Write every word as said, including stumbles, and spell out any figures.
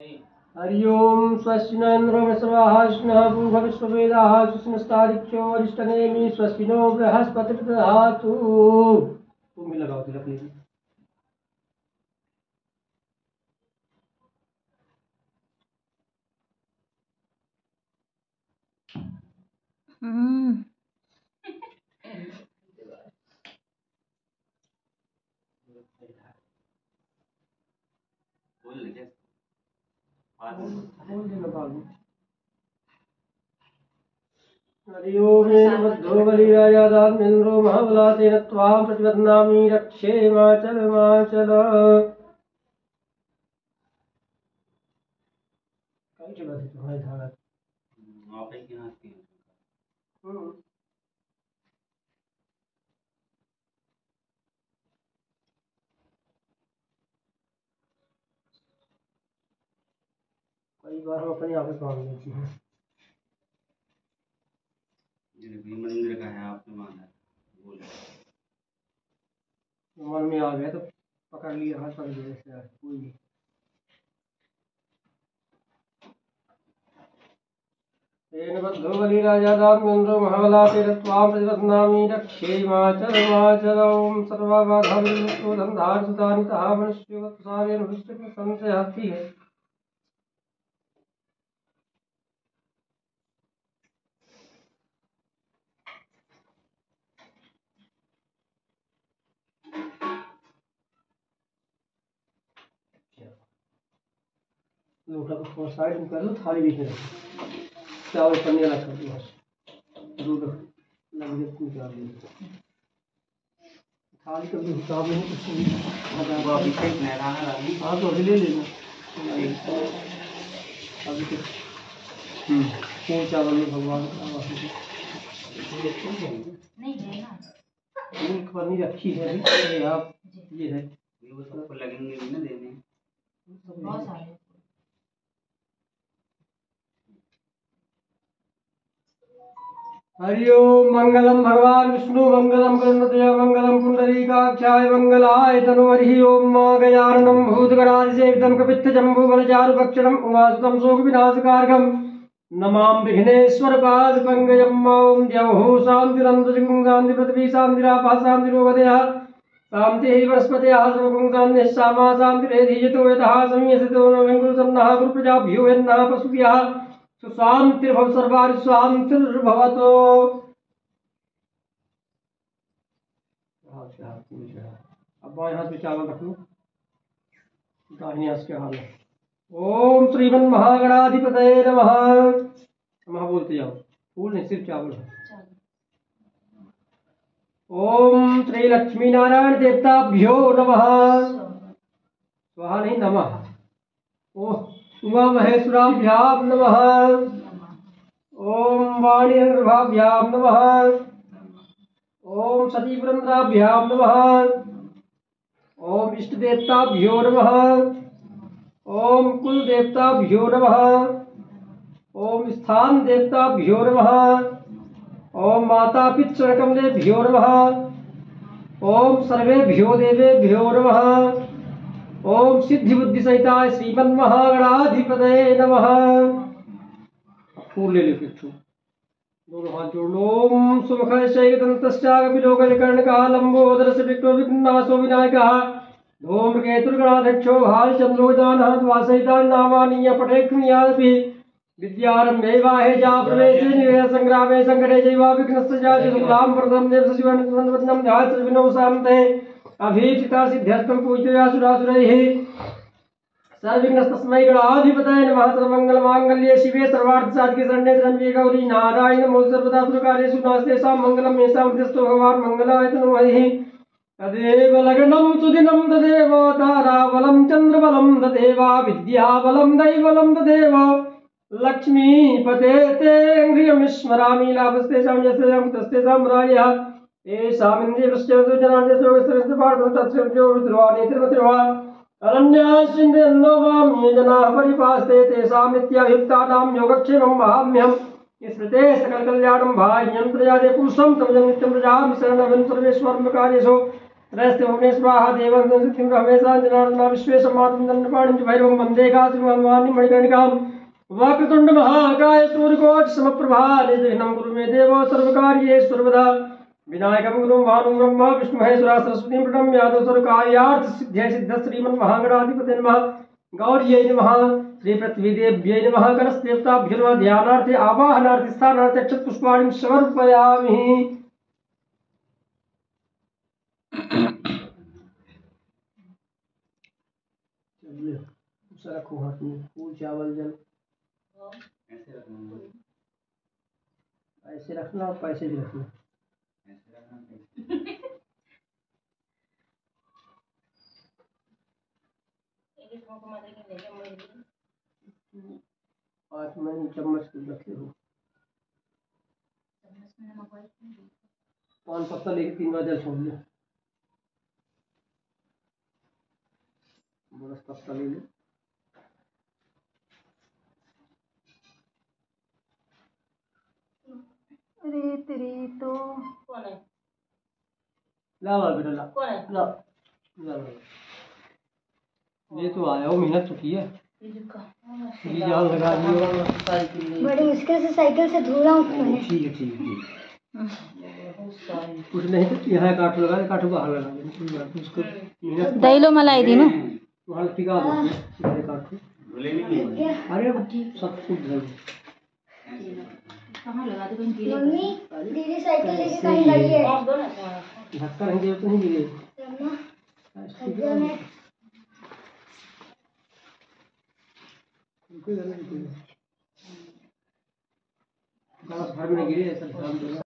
हरि ओम स्वस्ति न इन्द्रो वृषभाः विष्णुः पूर्व विश्ववेदाः सुस्नस्तादित्यो वरिष्ठनेमि स्वस्ति नो बृहस्पतिर्दधातु। तुम भी लगाओ तिलक अपनी। हम्म बोल ले बोल देना बाबू। हरि ओम नमो बलिराजादात्मेन्द्रो महाबलातेन त्वां प्रतिबध्नामि रक्षे माचल माचल। कई के बाद तुम्हारे धारा आप ही के हाथ की हम्म कई बार हम अपने आप काम लेती हैं। ये भी मंदिर का है आपने माना बोल मन में आ गया तो पकड़ लिया हाथ पकड़ लिया ऐसे कोई नहीं। तेन बद्धो बलिराजादात्मेन्द्रो महाबलातेन त्वां प्रतिबध्नामि रक्षे माचल माचल। ओम सर्वबाधाविमुक्तो धनधारसुतानितः मनुष्यो वत्सावेन हृष्टं संशयाति है। लोटा को थोड़ा साइड में कर लो, थाली बीच में रखो, चावल पन्नी अलग कर दो, बस दूध लग गया तुम क्या ले थाली कभी हिसाब नहीं कुछ नहीं। वो अभी तक नहरा रही हाँ तो अभी ले लेना अभी तक। हम्म वो चावल में भगवान का वासी नहीं है ना एक पन्नी रखी है अभी आप ये है वो सबको लगेंगे भी ना देने बहुत सारे। हरि ओम मंगलम भगवान विष्णु मंगलम गणपतये मंगलम पुंडरीकाक्षाय मंगलाय तनुहरि ओम गजाननं भूतगणाधिसेवितं कपित्थजम्बूफलचारुभक्षणं उमासुतं शोकविनाशकारकं नमामि विघ्नेश्वरपादपङ्कजम्। ॐ द्यौः शान्तिरन्तरिक्षं शान्ति पृथिवी शान्तिरापः शान्तिरोगदयः शान्तिः वनस्पतयः सर्वं शान्तिः सामा शान्तिरेधियतो यतः संयसितो न वेङ्कुलसन्नः गुरुप्रजाभ्यो यन्नः पशुभ्यः सुशांतिर्भव सर्वारि शांतिर्भवतो। अब बाएं हाथ में चावल रख लो, दाहिने हाथ के हाथ में। ओम श्रीमन महागणाधिपतये नमः। नमः बोलते जाओ, फूल नहीं सिर्फ चावल है। ओम श्री लक्ष्मी नारायण देवताभ्यो नमः। स्वाहा नहीं नमः। ओह उमा महेश्वराभ्यां नमः। ओम वाणीर्भाभ्यां नमः। ओम सती पुरंद्राभ्यां नमः। ओम इष्ट देवताभ्यो नमः। ओम कुल देवताभ्यो नमः। ओम स्थान देवताभ्यो नमः। ओम माता पितृकमलेभ्यो नमः। ओम सर्वेभ्यो देवेभ्यो नमः। ओम सिद्धि बुद्धि सहिताय श्रीमन महागणाधिपतये नमः। फूल ले लो फिर दोनों हाथ जोड़ लो। ओम सुमुखाय शैलदन्तश्चाकपिलोकनिकर्णकः लंबोदरस्य विघ्नो विघ्ननाशो विनायकः धूम्रकेतुर्गणाध्यक्षो भालचन्द्रोजानः द्वासहितानि नामानि पठेक्षुण्यादपि विद्यारम्भे वाहे च प्रवेशे निवेश संग्रामे संकटे चैव विघ्नस्य च दुर्गुलां वरदं देवसचिवनं ध्यायत्सर्विनौ शान्ते अभीप्सिता सिद्ध्यर्थं पूजया सुरासुरैः सर्वविघ्नस्तस्मै गणाधिपतये नमः। सर्वमङ्गलमाङ्गल्ये शिवे सर्वार्थसाधिके शरण्ये त्र्यम्बके गौरी नारायणि नमोस्तुते सर्वदा सर्वकार्येषु नास्तेषां मङ्गलं येषां हृदयस्थो भगवान् मङ्गलाय तनूहरिः। तदेव लग्नं सुदिनं तदेव ताराबलं चन्द्रबलं तदेव विद्याबलं दैवबलं तदेव लक्ष्मीपते ते ह्रियं लाभस्तेषां यस्तेषां तस्तेषां रायः एषामिन्द्रियवृष्टयो जनार्दनोगस्त्रवाणीतिर्वा अरण्याश्चिन्तयन्नोवाम्ये जनाः परिपास्ते तेषां नित्याभियुक्तानां योगक्षेमं वहाम्यहम्। स्मृते सकलकल्याणं भाज्यं प्रजाते पुरुषं तमजं नित्यं प्रजामि शरणं सर्वेष्वर्ण कार्येषु त्रयस्ते भुवने स्वाहा देवं संसिद्धिं हमेशा जनार्दना विश्वेशमातुं दण्डपाणिं च भैरवं वन्दे काशिमवाणि मणिकर्णिकां वक्रतुण्ड महाकाय सूर्यकोटि समप्रभा निर्विघ्नं कुरु मे देव सर्वकार्येषु सर्वदा विनायकं गुरुं भानुं ब्रह्म विष्णु महेश्वरा सरस्वतीं प्रणम्य यादव सर्वकार्यार्थ सिद्ध्यै सिद्ध श्रीमन् महागणाधिपते नमः गौर्यै नमः श्री पृथ्वीदेव्यै नमः कलशदेवताभ्यो नमः ध्यानार्थे आवाहनार्थे स्थानार्थे अक्षतपुष्पाणिं समर्पयामि। चलिए रखो हाथ में फूल चावल जल ऐसे रखना ऐसे रखना और पैसे भी रखना। ऐसे रखना आज मैंने चम्मच को रखे हो पान पत्ता लेके तीन बार जल छोड़ दिया। बरस पत्ता ले ले अरे तेरी तो कौन है? ला ला बेटा ला कौन है? ला ला ला ये तो आया हो मेहनत तो की है ये जान लगा दियो बड़ी मुश्किल से साइकिल से धो रहा हूँ। ठीक है ठीक है कुछ नहीं तो यहाँ काट लगा दे काटो बाहर लगा दे उसको मेहनत दही लो मलाई दी ना वहाँ टिका दो काट अरे सब कुछ धर कहाँ लगा दो मम्मी दीदी साइकिल लेके कहीं गई है धक्का नहीं दे तो नहीं गिरे घर में गिरे ऐसा ध्यान देना।